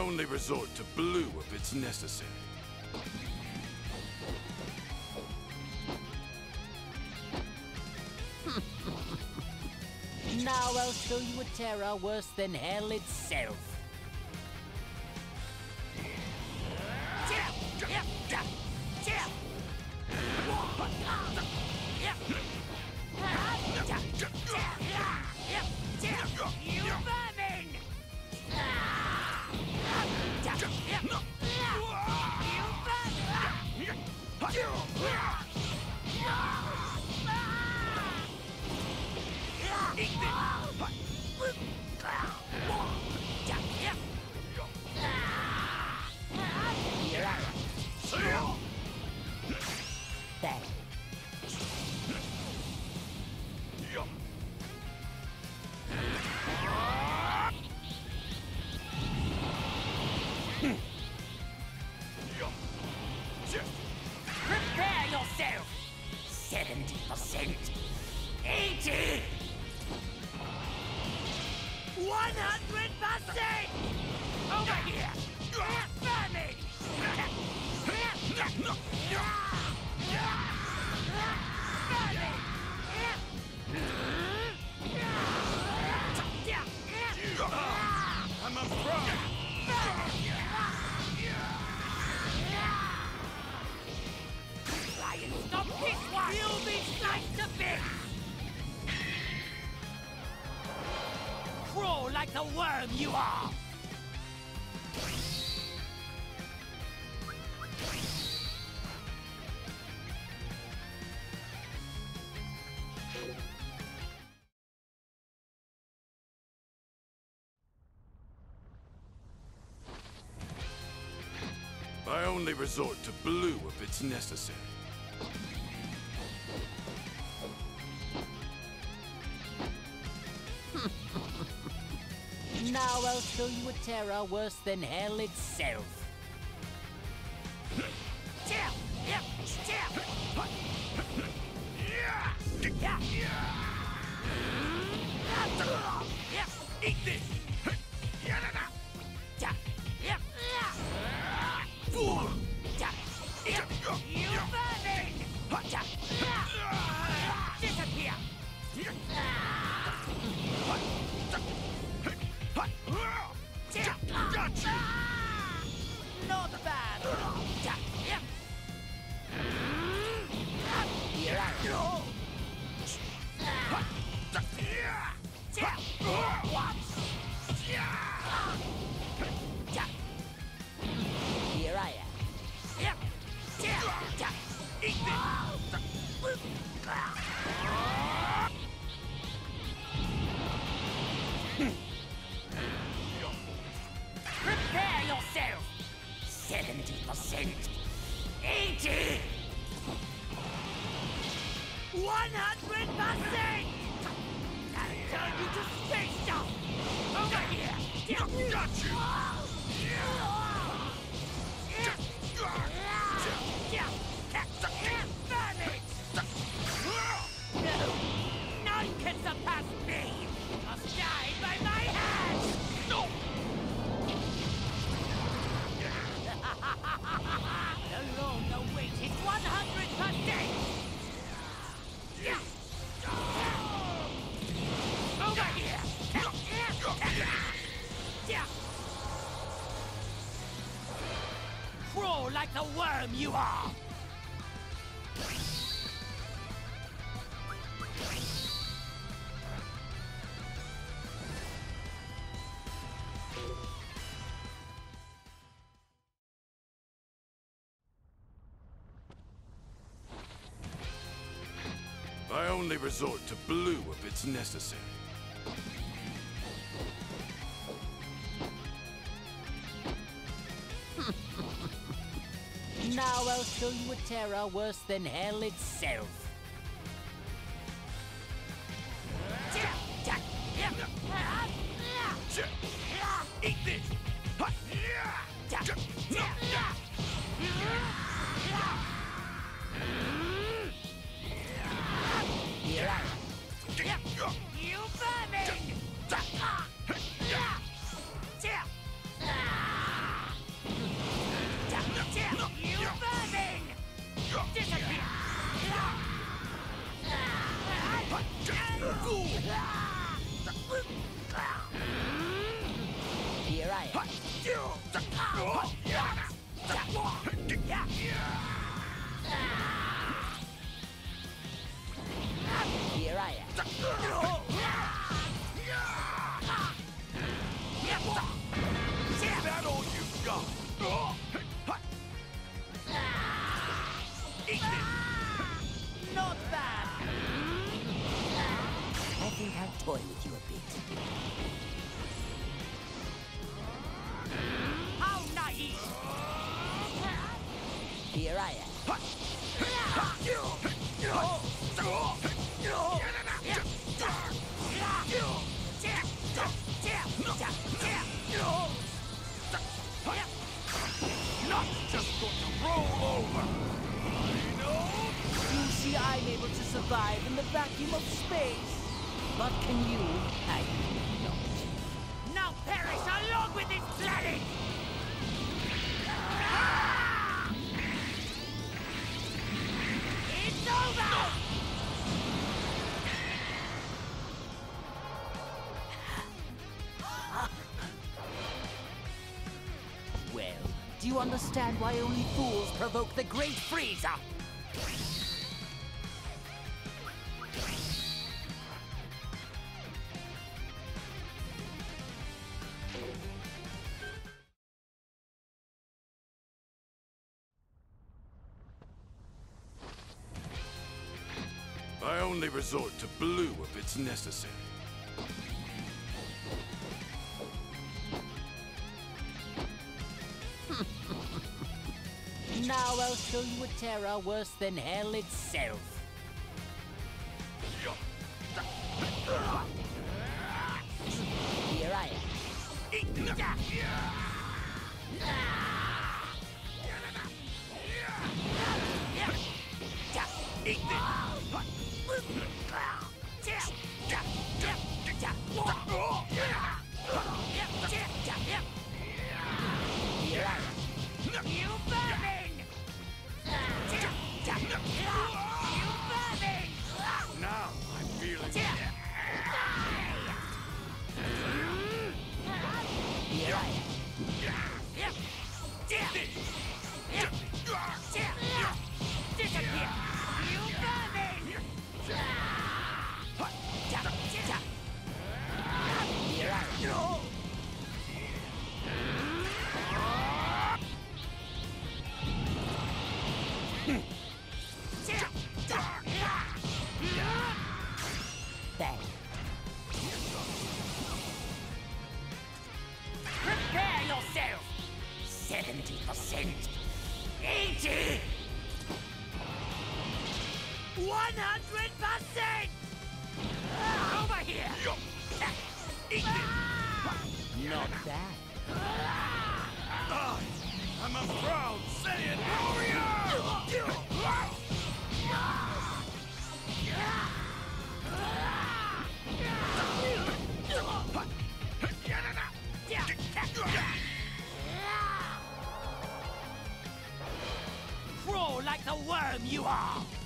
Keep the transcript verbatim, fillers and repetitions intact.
only resort to blue if it's necessary. Now I'll show you a terror worse than hell itself. You vermin! Thanks. Prepare yourself! seventy percent. eighty! one hundred percent! Over here! Vermin! I'm a pro! Try and stop this one! You'll be sliced to bits! Crawl like the worm you are! I only resort to blue if it's necessary. Now I'll show you a terror worse than hell itself. Eat this! You vermin! Disappear! Got you! Not bad! Here I go. Here I am. Eat Prepare yourself! seventy percent. eighty! one hundred percent! I'll turn you to space dust! Over here! Got you! No! None can surpass me! Must die by my hand! No! The longer wait is one hundred percent! Over here! Crawl like the worm you are! I only resort to blue if it's necessary. Now I'll show you a terror worse than hell itself. Eat this! Here I am. You vermin! bit. How naive! Here I am. Not just going to roll over. You see, I'm able to survive in the vacuum of space. But can you? I not. Now perish along with this planet! It's over! Well, do you understand why only fools provoke the Great Freezer? I only resort to blue if it's necessary. Now I'll show you a terror worse than hell itself. Here I am. Here I am. You vermin! You vermin! Now I'm feeling Here I am. Disappear! You vermin! Here I am. Bang. Prepare yourself! Seventy percent! Eighty! One hundred percent! Over here! Not bad. I am a proud Saiyan warrior! Crawl like the worm you are!